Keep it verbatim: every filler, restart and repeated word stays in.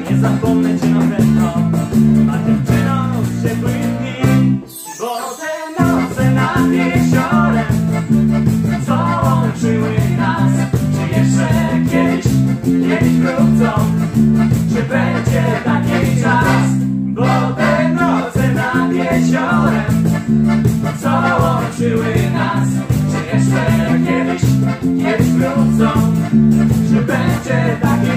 nie zapomnę cię na pewno. A dziewczyno z ciepłych dni, bo te noce nad jeziorem, co łączyły nas, czy jeszcze kiedyś, kiedyś wrócą, czy będzie taki czas? Bo te noce nad jeziorem, co łączyły nas, czy jeszcze kiedyś, kiedyś wrócą, czy będzie taki